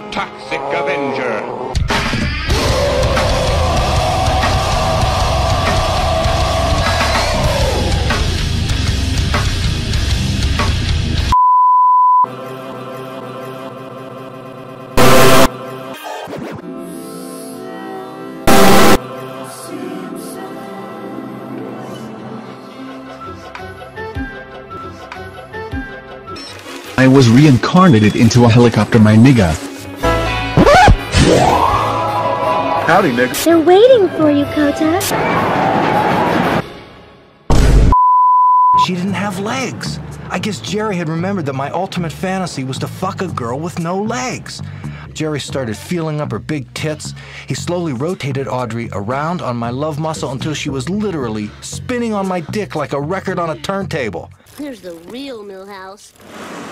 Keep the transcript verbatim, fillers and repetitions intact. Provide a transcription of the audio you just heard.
toxic avenger. I was reincarnated into a helicopter, my nigga. Howdy, nigga. They're waiting for you, Kota. She didn't have legs. I guess Jerry had remembered that my ultimate fantasy was to fuck a girl with no legs. Jerry started feeling up her big tits. He slowly rotated Audrey around on my love muscle until she was literally spinning on my dick like a record on a turntable. There's the real Millhouse.